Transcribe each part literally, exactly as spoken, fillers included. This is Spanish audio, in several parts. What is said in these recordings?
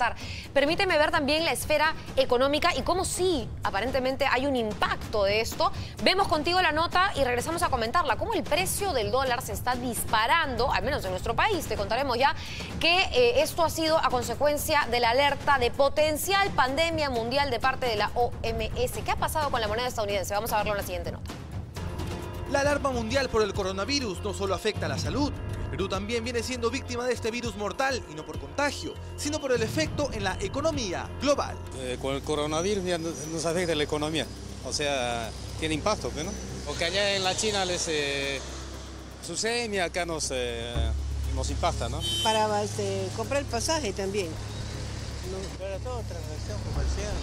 conversar. Permíteme ver también la esfera económica y cómo sí, aparentemente hay un impacto de esto. Vemos contigo la nota y regresamos a comentarla. Cómo el precio del dólar se está disparando, al menos en nuestro país. Te contaremos ya que eh, esto ha sido a consecuencia de la alerta de potencial pandemia mundial de parte de la O M S. ¿Qué ha pasado con la moneda estadounidense? Vamos a verlo en la siguiente nota. La alarma mundial por el coronavirus no solo afecta a la salud. El Perú también viene siendo víctima de este virus mortal, y no por contagio, sino por el efecto en la economía global. Eh, con el coronavirus ya nos afecta la economía, o sea, tiene impacto, ¿no? Porque allá en la China les eh, sucede y acá nos, eh, nos impacta, ¿no? Para este, comprar el pasaje también. No, para toda transacción comercial.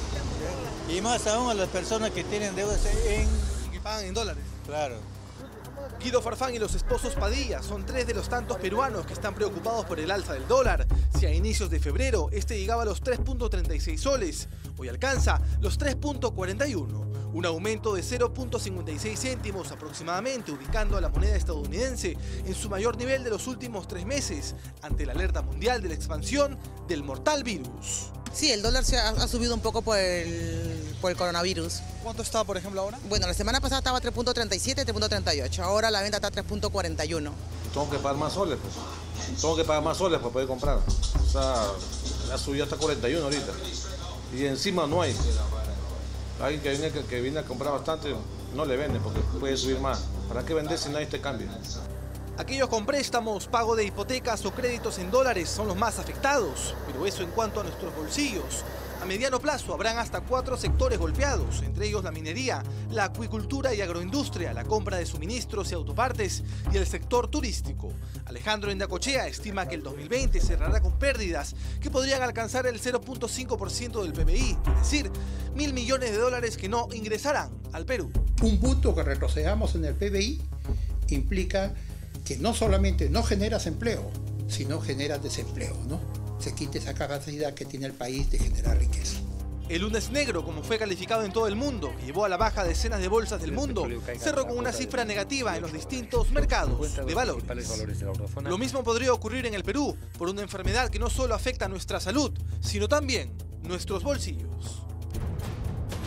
Y más aún a las personas que tienen deudas en... Que pagan en dólares. Claro. Guido Farfán y los esposos Padilla son tres de los tantos peruanos que están preocupados por el alza del dólar. Si a inicios de febrero este llegaba a los tres punto treinta y seis soles, hoy alcanza los tres punto cuarenta y uno. Un aumento de cero punto cincuenta y seis céntimos aproximadamente, ubicando a la moneda estadounidense en su mayor nivel de los últimos tres meses, ante la alerta mundial de la expansión del mortal virus. Sí, el dólar se ha, ha subido un poco por el, por el coronavirus. ¿Cuánto está, por ejemplo, ahora? Bueno, la semana pasada estaba tres punto treinta y siete, tres punto treinta y ocho. Ahora la venta está a tres punto cuarenta y uno. Tengo que pagar más soles, pues. Tengo que pagar más soles para poder comprar. O sea, ha subido hasta cuarenta y uno ahorita. Y encima no hay. Alguien que viene, que, que viene a comprar bastante, no le vende porque puede subir más. ¿Para qué vender si no hay este cambio? Aquellos con préstamos, pago de hipotecas o créditos en dólares son los más afectados, pero eso en cuanto a nuestros bolsillos. A mediano plazo habrán hasta cuatro sectores golpeados, entre ellos la minería, la acuicultura y agroindustria, la compra de suministros y autopartes y el sector turístico. Alejandro Endacochea estima que el dos mil veinte cerrará con pérdidas que podrían alcanzar el cero punto cinco por ciento del P B I, es decir, mil millones de dólares que no ingresarán al Perú. Un punto que retrocedamos en el P B I implica que no solamente no generas empleo, sino generas desempleo, ¿no? Se quita esa capacidad que tiene el país de generar riqueza. El lunes negro, como fue calificado en todo el mundo, que llevó a la baja decenas de bolsas del mundo, cerró con una cifra negativa en los distintos mercados de valores. Lo mismo podría ocurrir en el Perú, por una enfermedad que no solo afecta a nuestra salud, sino también nuestros bolsillos.